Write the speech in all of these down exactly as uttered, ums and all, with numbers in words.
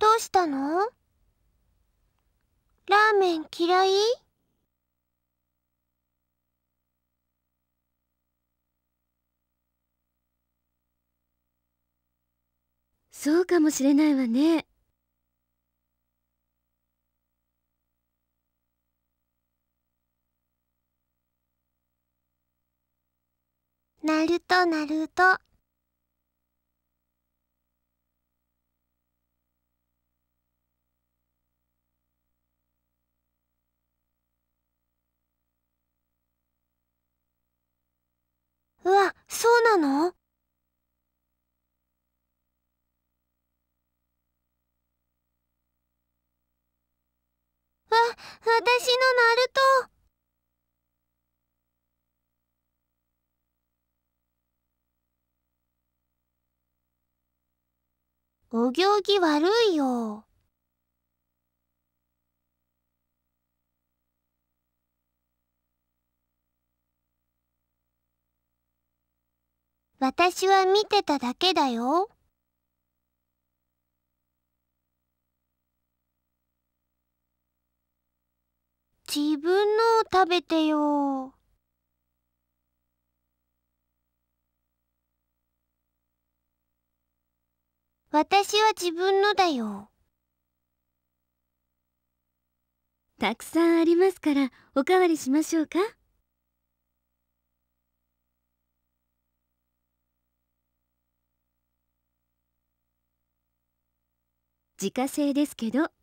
どうしたの？ラーメン嫌い？ そうかもしれないわね。 なるとなると。うわ、そうなの？あ、私のナルト。お行儀悪いよ。私は見てただけだよ。自分のを食べてよ。私は自分のだよ。 たくさんありますからおかわりしましょうか。自家製ですけど。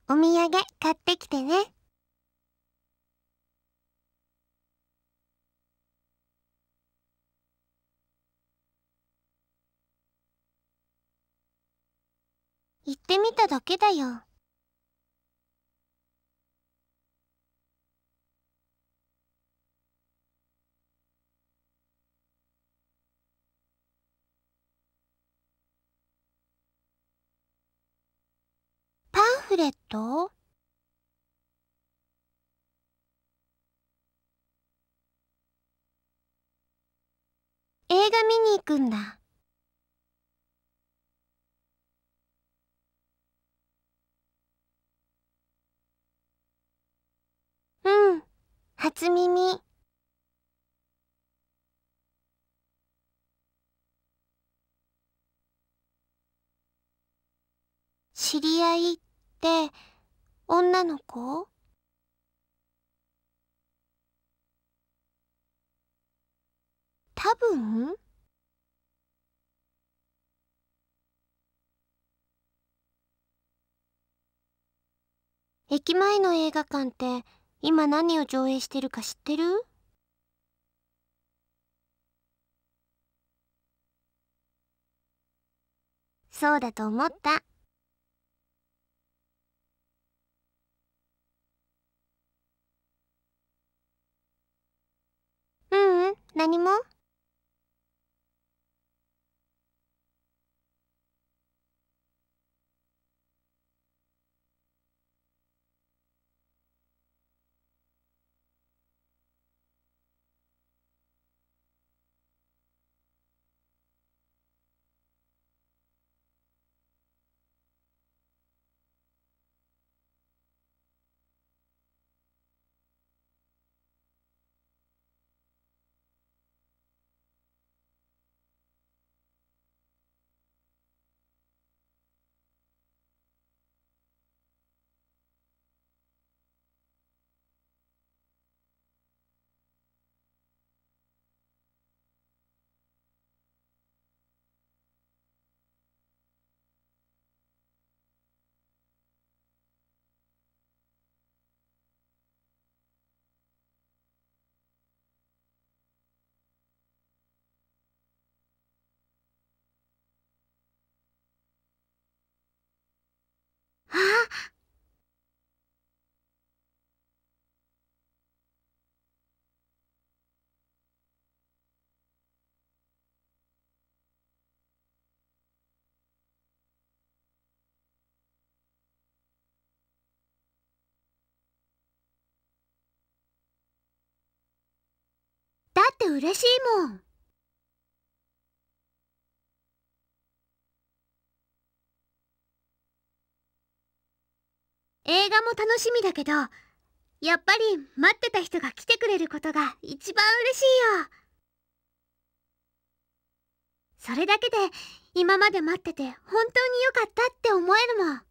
お土産買ってきてね。行ってみただけだよ。パンフレット？映画見に行くんだ。うん、初耳。知り合いって女の子？多分？駅前の映画館って今何を上映してるか知ってる？そうだと思った。ううん、何も。あ、だって嬉しいもん。映画も楽しみだけど、やっぱり待ってた人が来てくれることが一番嬉しいよ。それだけで今まで待ってて本当に良かったって思えるもん。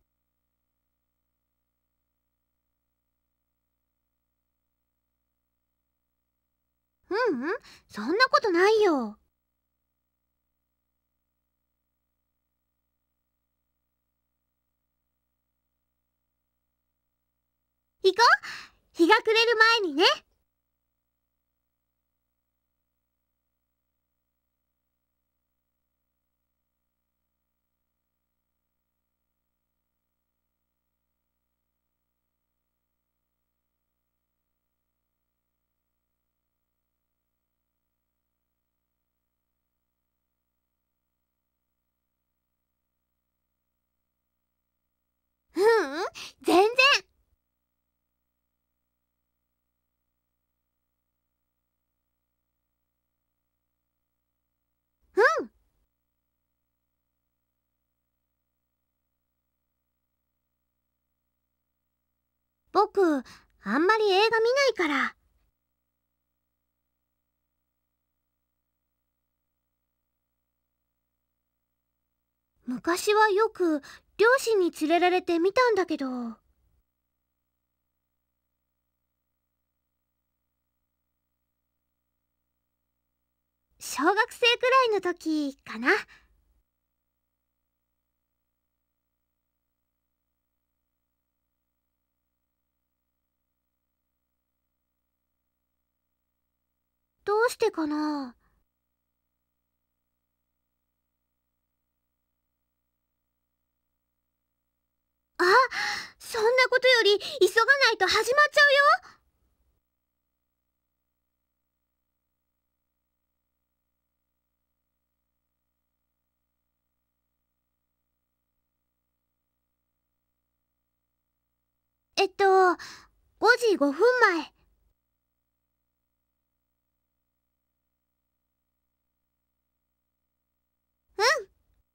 ううん、そんなことないよ。行こう、日が暮れる前にね。ううん、全然。うん。僕、あんまり映画見ないから。昔はよく両親に連れられて見たんだけど。小学生くらいの時かな。 どうしてかな。あ、そんなことより急がないと始まっちゃうよ。えっと、ごじごふんまえ。うん。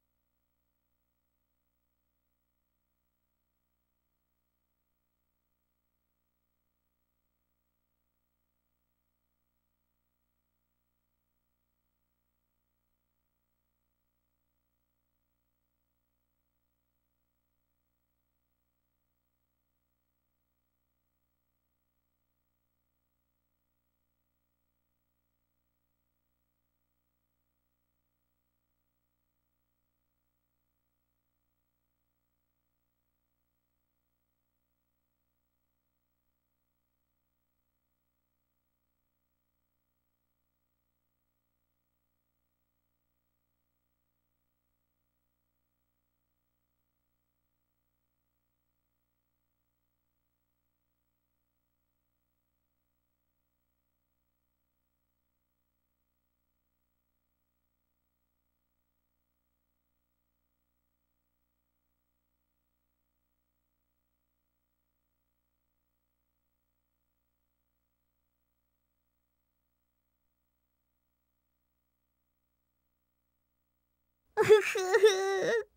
ふふふ。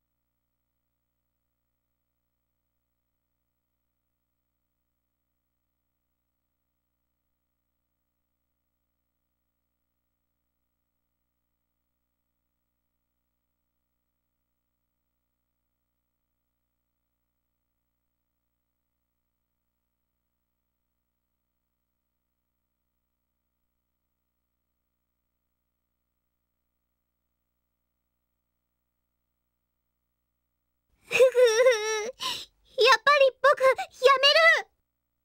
ふふふ。やっぱり僕やめる。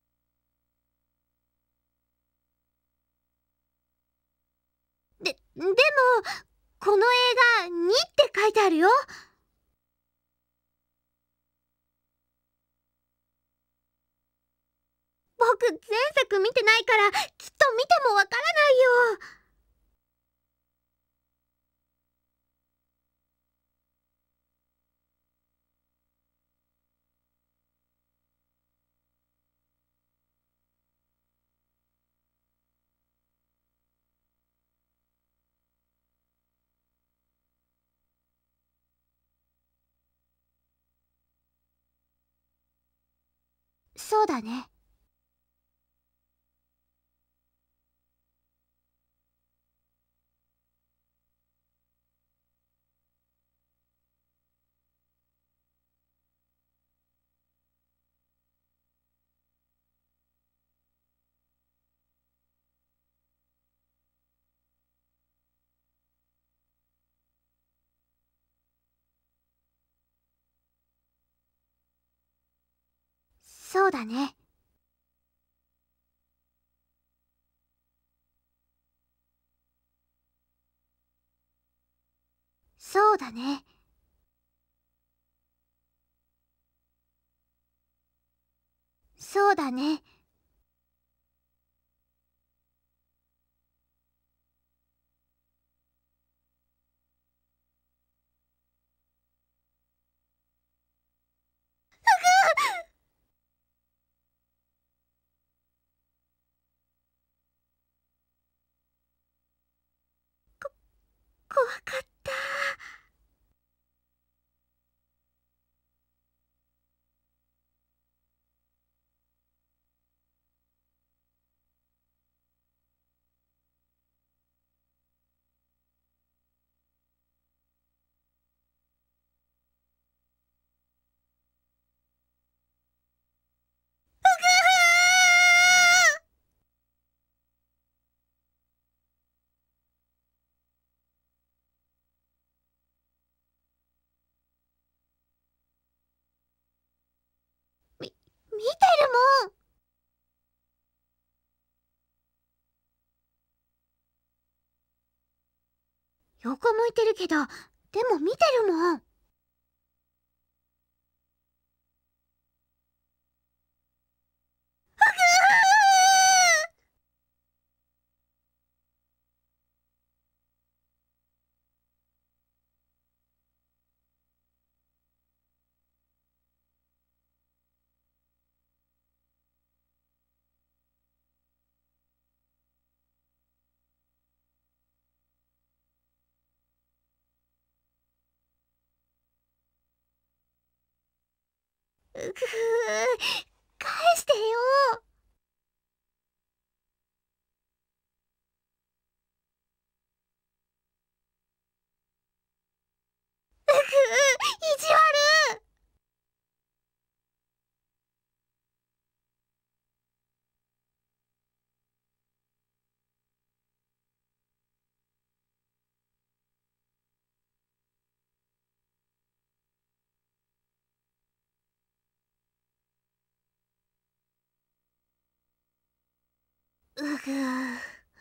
で、でも、この映画にって書いてあるよ。僕前作見てないからきっと見てもわからないよ。そうだね。そうだね。そうだね。そうだね。怖かった。み、見てるもん。 横向いてるけど、でも見てるもん。うぐー、返してよ。うぐー、意地悪。うぐー。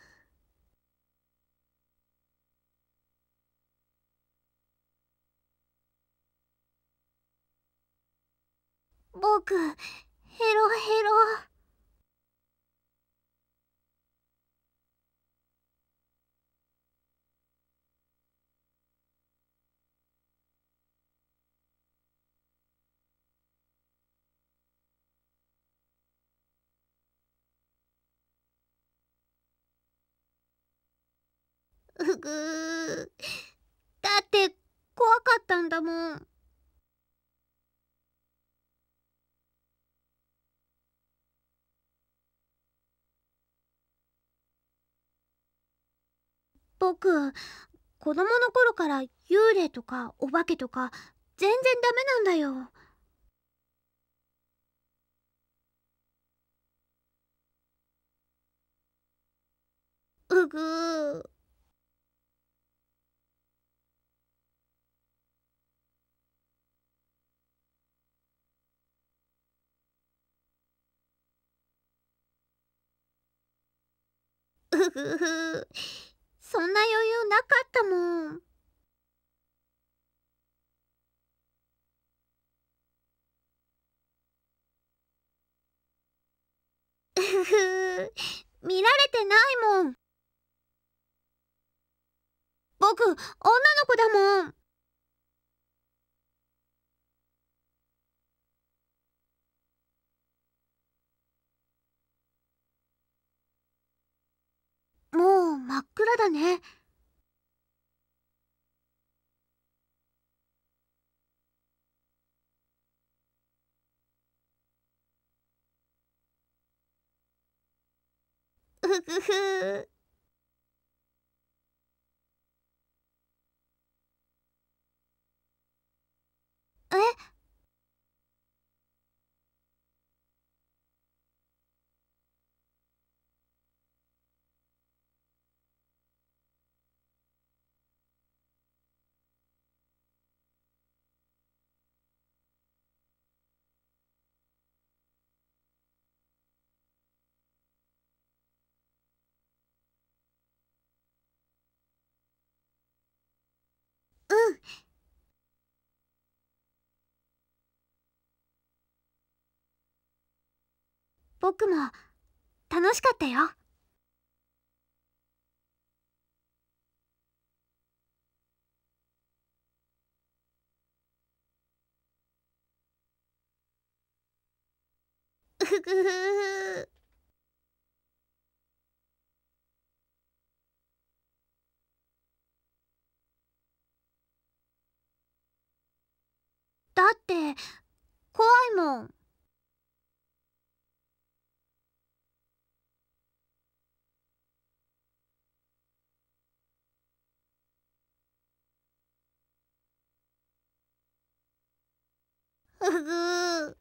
僕、ヘロヘロ。うぐー。だって怖かったんだもん。僕、子供の頃から幽霊とかお化けとか全然ダメなんだよ。うぐー。うぐー。そんな余裕なかったもん。うふふ、見られてないもん。僕、女の子だもん。もう真っ暗だね。うぐふ。え、うん、僕も楽しかったよ。うぐふ。だって怖いもん。うぐー。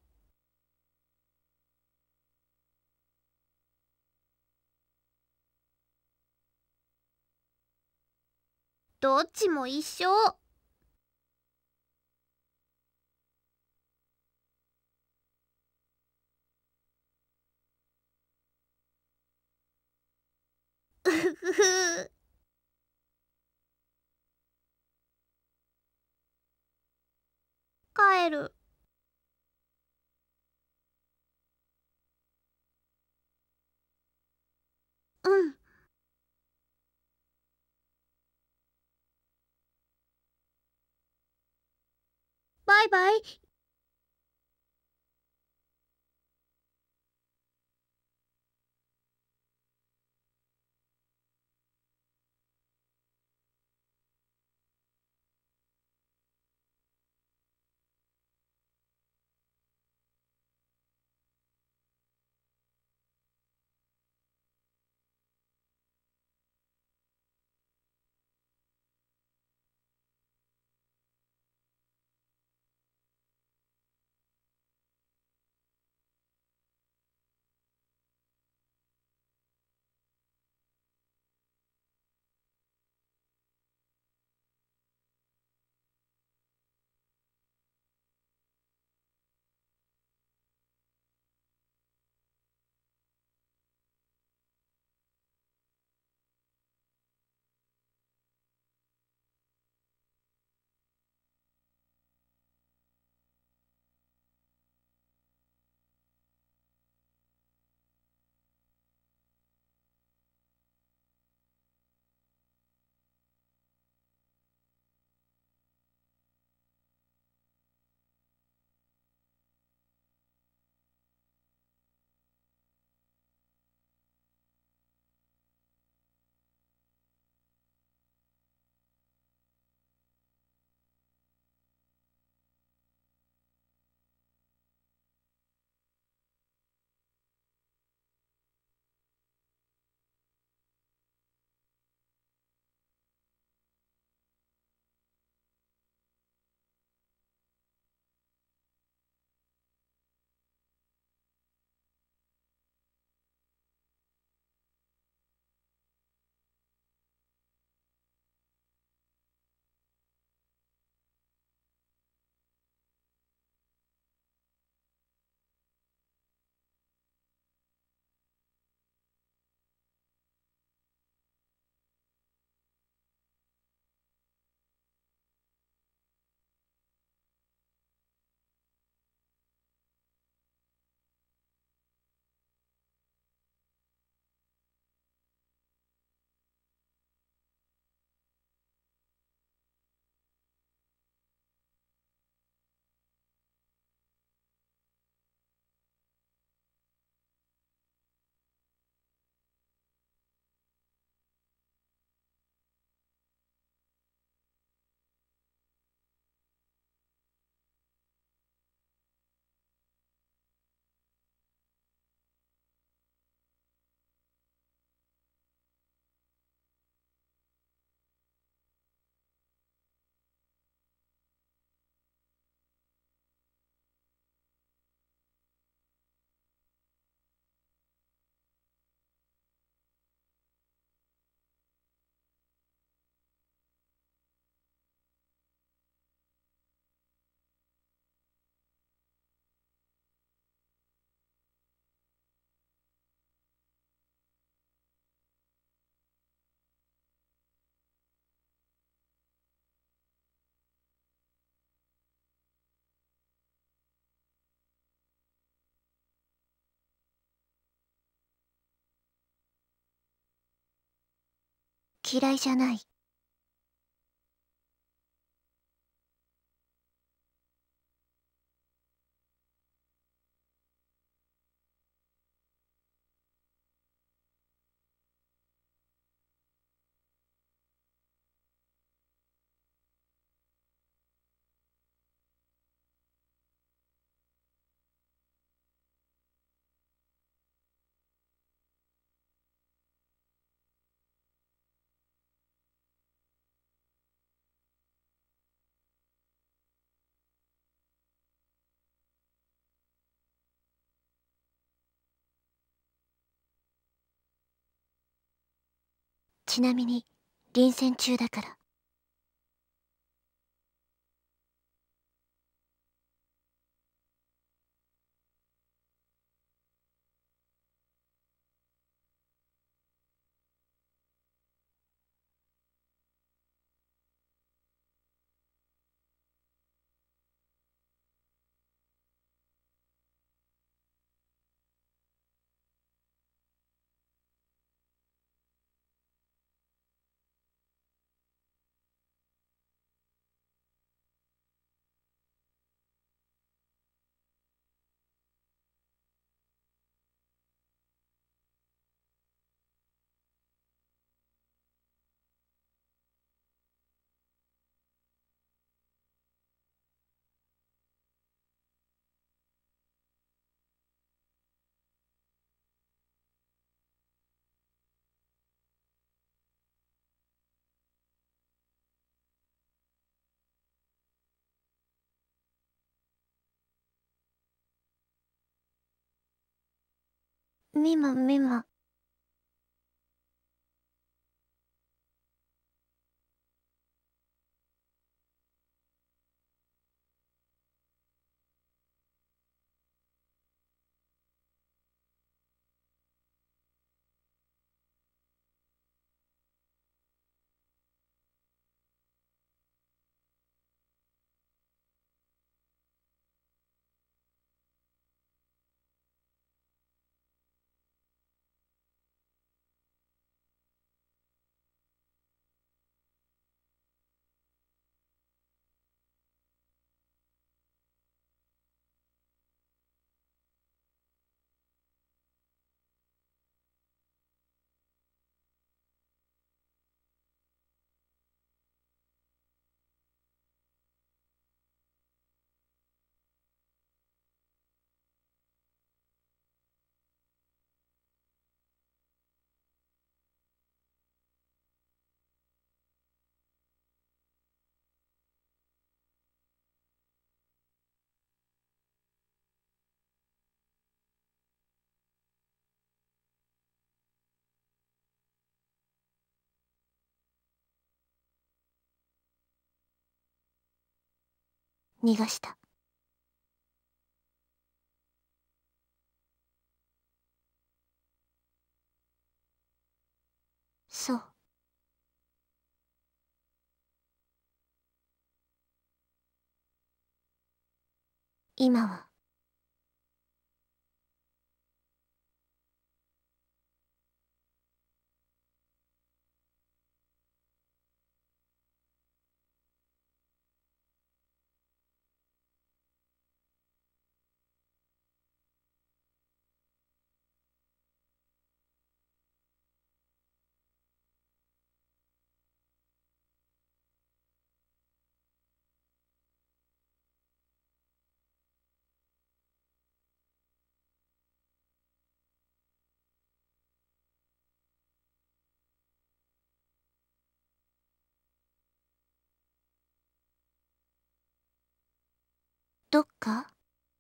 どっちも一緒。うぐふ。 てる。うん。バイバイ。嫌いじゃない。ちなみに臨戦中だから。 みもみも。逃がした。そう。今はどっか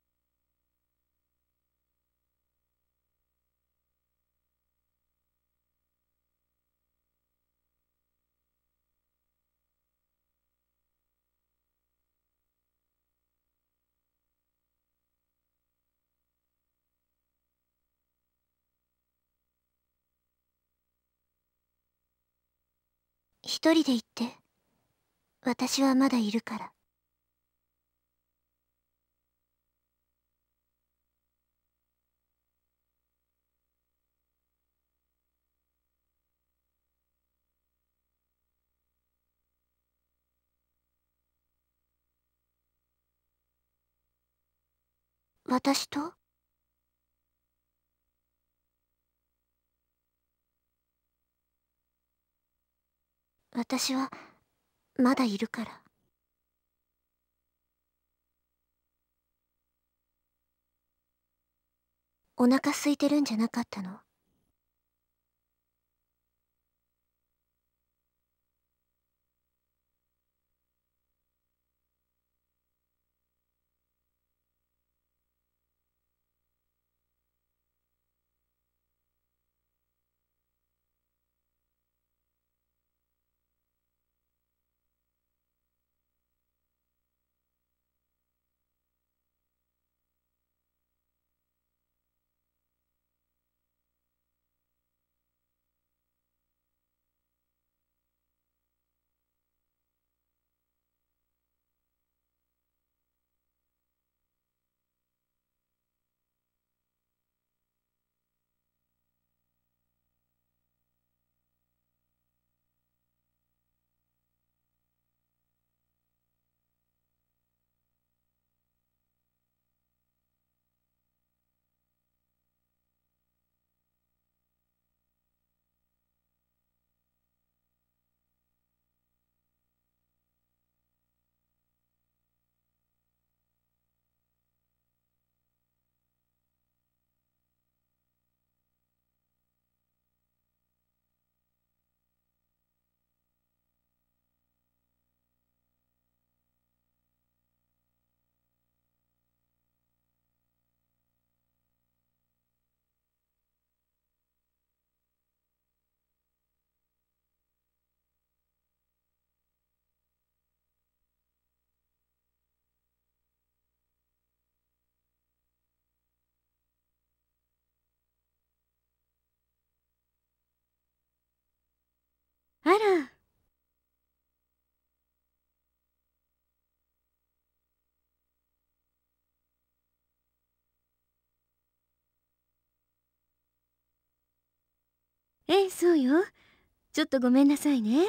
一人で行って。私はまだいるから。私と？私はまだいるから。お腹空いてるんじゃなかったの？ ええ、そうよ。ちょっとごめんなさいね。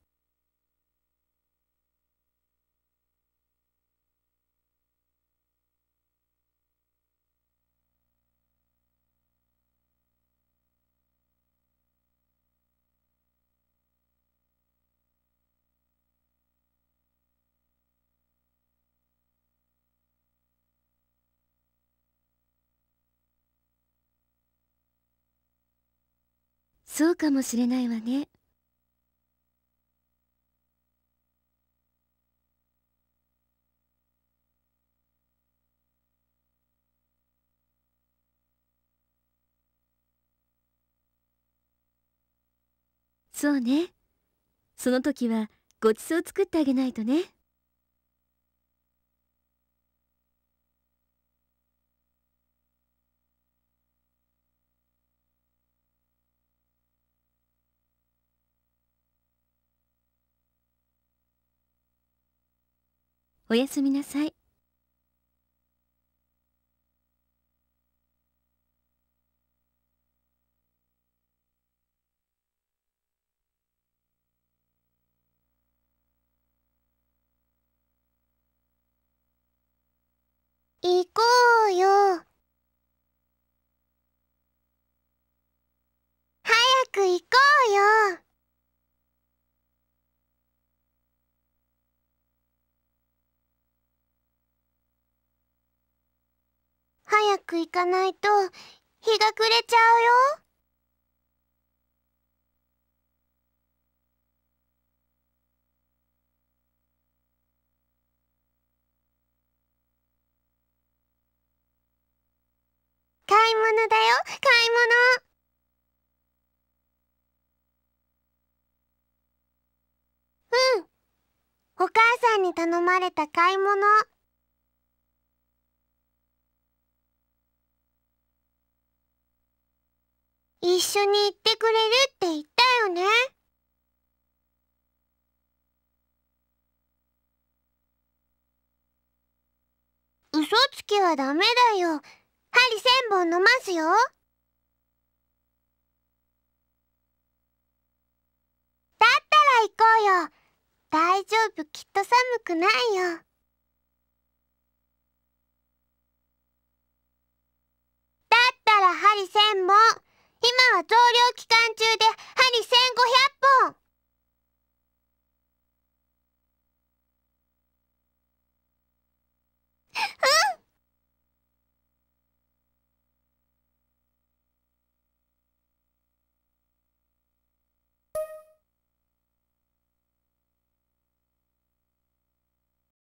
そうかもしれないわね。そうね。その時はごちそう作ってあげないとね。おやすみなさい。 行こうよ。早く行こうよ。早く行かないと日が暮れちゃうよ。買い物だよ、買い物。うん、お母さんに頼まれた買い物。一緒に行ってくれるって言ったよね。嘘つきはダメだよ。針千本飲ますよ。だったら行こうよ。大丈夫、きっと寒くないよ。だったら針千本。今は増量期間中で針千五百本。